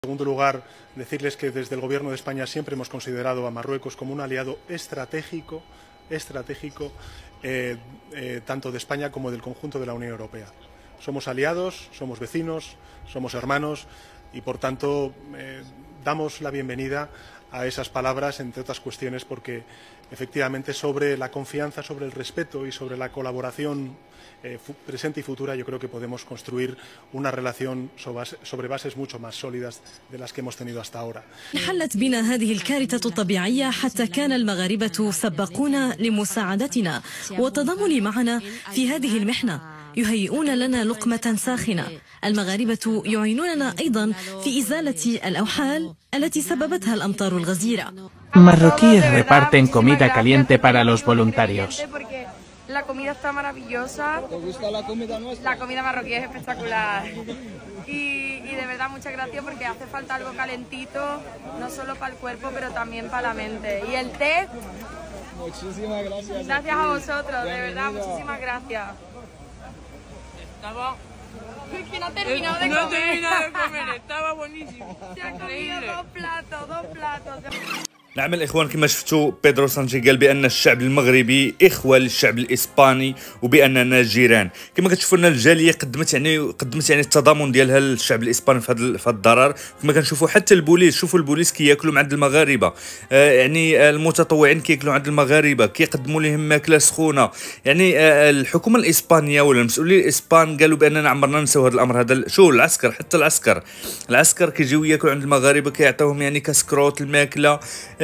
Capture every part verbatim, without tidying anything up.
En segundo lugar, decirles que desde el Gobierno de España siempre hemos considerado a Marruecos como un aliado estratégico, estratégico eh, eh, tanto de España como del conjunto de la Unión Europea. Somos aliados, somos vecinos, somos hermanos y, por tanto, eh, damos la bienvenida a esas palabras, entre otras cuestiones, porque efectivamente sobre la confianza, sobre el respeto y sobre la colaboración eh, presente y futura, yo creo que podemos construir una relación sobre bases mucho más sólidas de las que hemos tenido hasta ahora. حلت بنا هذه الكارثة الطبيعية حتى كان المغاربة سباقون لمساعدتنا والتضامن معنا في هذه المحنة، يهيئون لنا لقمة ساخنة. المغاربة يعينوننا أيضا في إزالة الأوحال التي سببتها الأمطار الغزيرة. Marroquíes reparten comida caliente para los voluntarios. La comida está maravillosa. ¿Te gusta la comida nuestra? La comida marroquí es espectacular. Y, y de verdad muchas gracias porque hace falta algo calentito, no solo para el cuerpo, pero también para la mente. Y el té. Muchísimas gracias. Gracias a, a vosotros, de verdad, muchísimas gracias. Estaba... Es que no ha terminado de no comer. No he terminado de comer, estaba buenísimo. Se ha comido dos platos, dos platos. نعم الإخوان، كما شفتوا بيدرو سانشي قال بأن الشعب المغربي إخوة للشعب الإسباني وبأننا جيران. كما كتشوفوا لنا الجالية قدمت يعني قدمت يعني التضامن ديالها للشعب الإسباني في هذا الضرر. كما كنشوفوا حتى البوليس، شوفوا البوليس كياكلوا مع عند المغاربة، آه يعني المتطوعين كياكلوا عند المغاربة، كيقدموا لهم ماكلة سخونة. يعني آه الحكومة الإسبانية ولا المسؤولين الإسبان قالوا بأننا عمرنا ننساو هذا الأمر هذا. شو العسكر، حتى العسكر العسكر كيجيو ياكلوا عند المغاربة، كيعطيوهم يعني كسكروت الماكلة،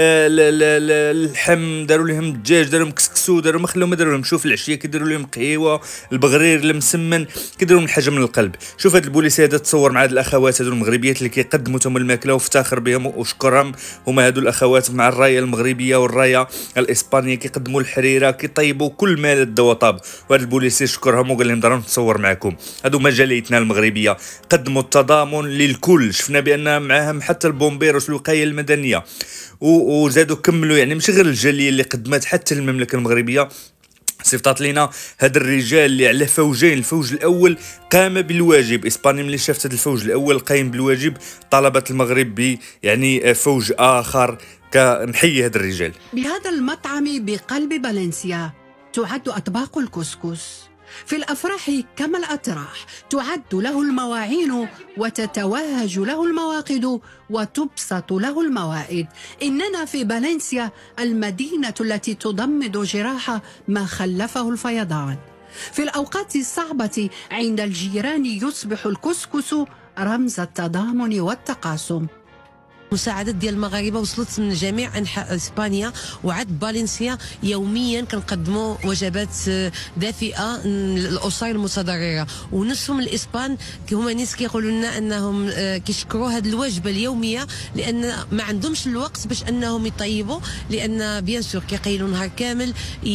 اللحم، داروا لهم الدجاج، داروا لهم كسكسو، داروا ما خلاو ما داروا لهم. شوف العشيه كيديروا لهم قهيوه، البغرير المسمن، كيديروا لهم حاجه من القلب. شوف هاد البوليس هذا تصور مع هاد الاخوات هادو المغربيات اللي كيقدموا تهم الماكله، وافتخر بهم وشكرهم. هما هادو الاخوات مع الرايه المغربيه والرايه الاسبانيه كيقدموا الحريره، كيطيبوا كل ما لذ وطاب. وهاد البوليس يشكرهم وقال لهم داروا نتصور معكم. هادو مجاليتنا المغربيه قدموا التضامن للكل. شفنا بان معاهم حتى البومبيروس الوقايه المدنيه، وزادوا كملوا. يعني ماشي غير الجاليه اللي قدمت، حتى المملكه المغربيه صيفطات لينا هاد الرجال اللي على فوجين. الفوج الاول قام بالواجب، اسبانيا ملي شافت هاد الفوج الاول قايم بالواجب طلبت المغرب ب يعني فوج اخر. كنحيي هاد الرجال. بهذا المطعم بقلب فالنسيا تعد اطباق الكسكس. في الأفراح كما الأتراح تعد له المواعين وتتوهج له المواقد وتبسط له الموائد. إننا في فالنسيا المدينة التي تضمد جراح ما خلفه الفيضان. في الأوقات الصعبة عند الجيران يصبح الكسكس رمز التضامن والتقاسم. مساعدات ديال المغاربه وصلت من جميع انحاء اسبانيا، وعد فالنسيا يوميا كنقدموا وجبات دافئه للاسر المتضرره، ونصهم الاسبان هما ناس كيقولوا لنا انهم كيشكروا هذه الوجبه اليوميه لان ما عندهمش الوقت باش انهم يطيبوا، لان بيان سور كيقيلوا نهار كامل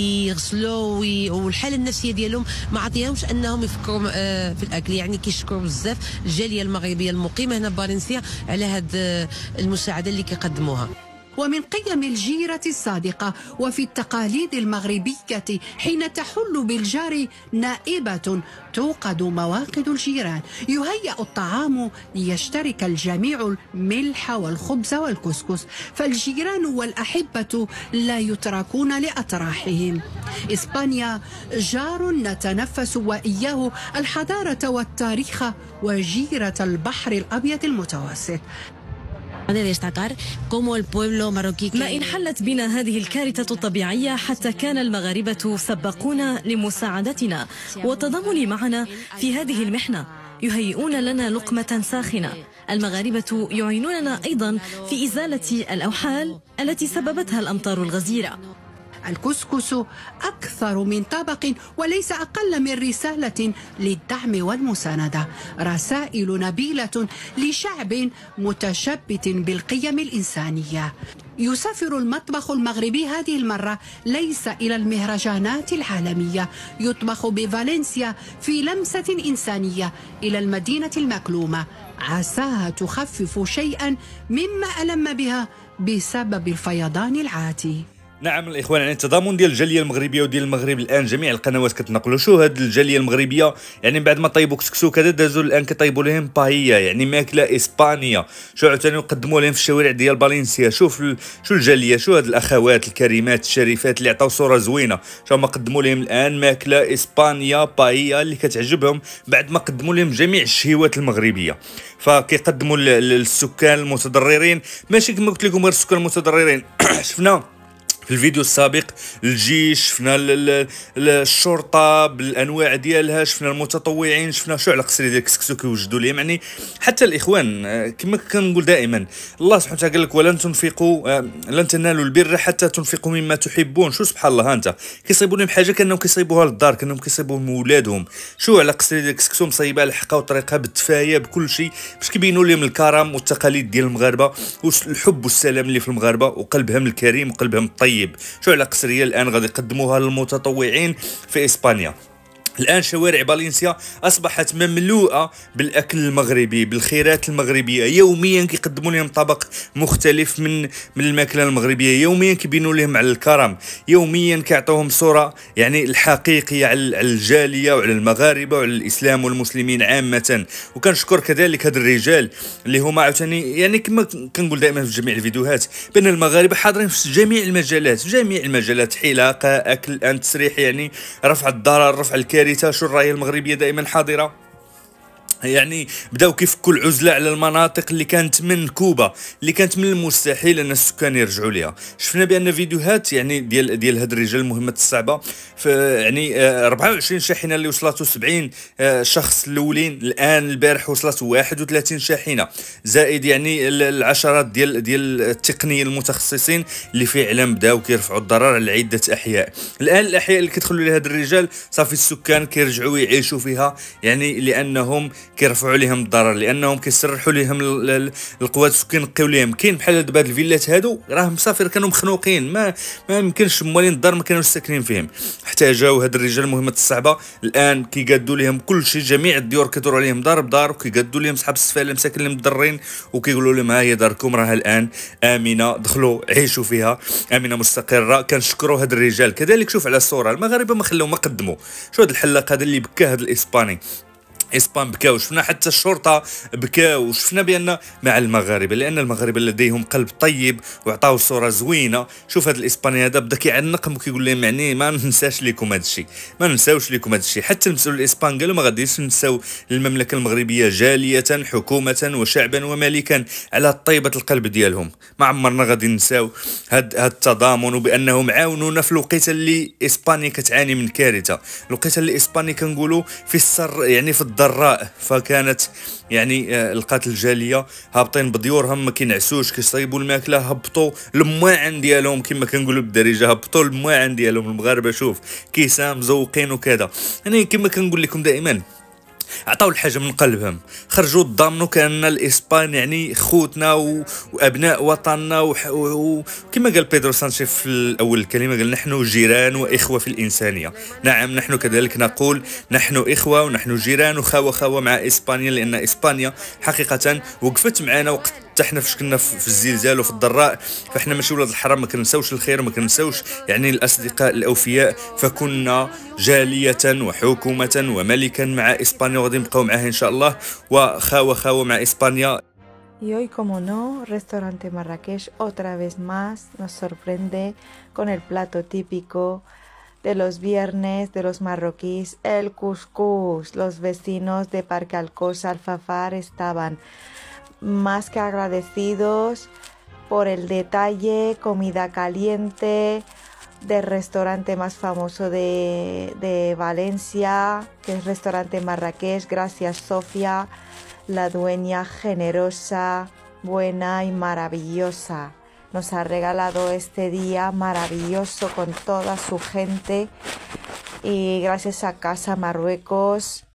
يغسلوا، والحاله النفسيه ديالهم ما عطيهمش انهم يفكروا في الاكل. يعني كيشكروا بزاف الجاليه المغربيه المقيمه هنا بفالنسيا على هذا المساعدة اللي كيقدموها. ومن قيم الجيرة الصادقة وفي التقاليد المغربية حين تحل بالجار نائبة توقد مواقد الجيران، يهيأ الطعام ليشترك الجميع الملح والخبز والكسكس، فالجيران والأحبة لا يتركون لأطراحهم. إسبانيا جار نتنفس وإياه الحضارة والتاريخ وجيرة البحر الأبيض المتوسط. ما إن حلت بنا هذه الكارثة الطبيعية حتى كان المغاربة سباقون لمساعدتنا والتضامن معنا في هذه المحنة، يهيئون لنا لقمة ساخنة. المغاربة يعينوننا أيضا في إزالة الأوحال التي سببتها الأمطار الغزيرة. الكسكس أكثر من طبق وليس أقل من رسالة للدعم والمساندة، رسائل نبيلة لشعب متشبت بالقيم الإنسانية. يسافر المطبخ المغربي هذه المرة ليس إلى المهرجانات العالمية، يطبخ بفالنسيا في لمسة إنسانية إلى المدينة المكلومة، عساها تخفف شيئا مما ألم بها بسبب الفيضان العاتي. نعم الاخوان، يعني التضامن ديال الجاليه المغربيه وديال المغرب الان جميع القنوات كتنقلوا شو هاد الجاليه المغربيه، يعني بعد ما طيبوا كسكسو كذا دازوا الان كطيبوا لهم باهيه، يعني ماكله اسبانيه، شو عاوتاني يقدموا لهم في الشوارع ديال فالنسيا. شوف ال... شو الجاليه، شو هاد الاخوات الكريمات الشريفات اللي عطاو صوره زوينه، شو ما قدموا لهم الان ماكله اسبانيا باهيه اللي كتعجبهم بعد ما قدموا لهم جميع الشهيوات المغربيه. فكيقدموا للسكان المتضررين، ماشي كما قلت لكم غير السكان المتضررين شفنا في الفيديو السابق الجيش، شفنا الشرطه بالانواع ديالها، شفنا المتطوعين، شفنا شو على قصري ديال كسكسو كيوجدوا لهم. يعني حتى الاخوان كما كنقول دائما الله سبحانه وتعالى قال لك ولن تنفقوا لن تنالوا البر حتى تنفقوا مما تحبون. شو سبحان الله، انت كيصيبوا لهم حاجه كانهم كيصيبوها للدار، كانهم كيصيبوها من ولادهم. شو على قصري ديال كسكسو مصيبه الحقها وطريقها بالتفايه بكل شيء باش كيبينوا لهم الكرم والتقاليد ديال المغاربه والحب والسلام اللي في المغاربه وقلبهم الكريم وقلبهم الطيب. شو على قصريه الان غادي يقدموها للمتطوعين في اسبانيا. الان شوارع فالنسيا اصبحت مملوءه بالاكل المغربي بالخيرات المغربيه، يوميا كيقدموا لهم طبق مختلف من من الماكله المغربيه، يوميا كيبينوا لهم على الكرم، يوميا كيعطوهم صوره يعني الحقيقيه على الجاليه وعلى المغاربه وعلى الاسلام والمسلمين عامه. وكنشكر كذلك هاد الرجال اللي هما عاوتاني يعني كما كنقول دائما في جميع الفيديوهات بان المغاربه حاضرين في جميع المجالات، في جميع المجالات، حلاقه، اكل، الان تسريح، يعني رفع الضرر، رفع الكارثه. شو الرايه المغربيه دائما حاضره، يعني بداو كيفكوا العزله على المناطق اللي كانت من كوبا، اللي كانت من المستحيل ان السكان يرجعوا ليها. شفنا بان فيديوهات يعني ديال ديال هاد الرجال المهمات الصعبه، يعني أربعة وعشرين شاحنه اللي وصلت سبعين شخص الاولين، الان البارح وصلت واحد وثلاثين شاحنه، زائد يعني العشرات ديال ديال التقنيين المتخصصين اللي فعلا بداو كيرفعوا الضرر على عده احياء. الان الاحياء اللي كيدخلوا لها هاد الرجال صافي السكان كيرجعوا يعيشوا فيها، يعني لانهم كيرفعوا لهم الضرر، لانهم كيسرحوا لهم القوات كينقيو لهم. كاين بحال دابا هاد الفيلات هادو راهم صافي كانوا مخنوقين، ما ما يمكنش موالين الدار ما كانوش ساكنين فيهم، حتى جاو هاد الرجال المهمات الصعبه الان كيقادوا لهم كل شيء، جميع الديور كيدوروا عليهم دار بدار وكيقادوا لهم صحاب السفاله مساكن المضرين وكيقولوا لهم ها هي داركم راها الان امنه، دخلوا عيشوا فيها امنه مستقره. كنشكروا هاد الرجال. كذلك شوف على الصوره المغاربه ما خلاو ما قدموا، شو هاد الحلاق هذا اللي بكى هاد الاسباني، اسبان بكاو، شفنا حتى الشرطه بكاو، وشفنا بان مع المغاربه لان المغاربه لديهم قلب طيب وعطاو صوره زوينه. شوف هذا الاسباني هذا بدا كيعنقهم وكيقول لهم يعني ما ننساش لكم هذا الشيء، ما ننساوش لكم هذا الشيء. حتى المسؤول الاسبان قالوا ما غاديش ننساو المملكه المغربيه جاليه حكومه وشعبا وملكا على طيبه القلب ديالهم، ما عمرنا غادي ننساو هاد هاد التضامن، وبانهم عاونونا في الوقيته اللي اسبانيا كتعاني من كارثه، الوقيته اللي اسبانيا كنقولوا في السر يعني في الضراء، فكانت يعني لقات الجاليه هابطين بديورهم ما كينعسوش كيصايبوا الماكله، هبطوا المواعن ديالهم كما كنقولوا بالدارجه، هبطوا المواعن ديالهم المغاربه. شوف كيسان مزوقين وكذا، يعني كما كنقول لكم دائما عطاو الحاجه من قلبهم، خرجوا ضامنوا كان الاسبان يعني خوتنا و... وابناء وطننا وكما و... قال بيدرو سانشيز في الاول الكلمه قال نحن جيران واخوه في الانسانيه. نعم نحن كذلك نقول نحن اخوه ونحن جيران وخاوه خاوه مع اسبانيا، لان اسبانيا حقيقه وقفت معنا وقت حتى حنا فاش كنا في الزلزال وفي الضراء، فاحنا ماشي ولاد الحرام ما كنساوش الخير وما كنساوش يعني الاصدقاء الاوفياء، فكنا جاليه وحكومه وملكا مع اسبانيا وغادي نبقاو معاه ان شاء الله وخاوه خاوه مع اسبانيا. Y hoy, como no, Restaurante Marrakech otra vez más nos sorprende con el plato típico de los viernes de los marroquíes, el couscous. Los vecinos de Parque Alcosa, Alfafar estaban más que agradecidos por el detalle, comida caliente del restaurante más famoso de, de Valencia, que es Restaurante Marrakech. Gracias, Sofía, la dueña generosa, buena y maravillosa. Nos ha regalado este día maravilloso con toda su gente y gracias a Casa Marruecos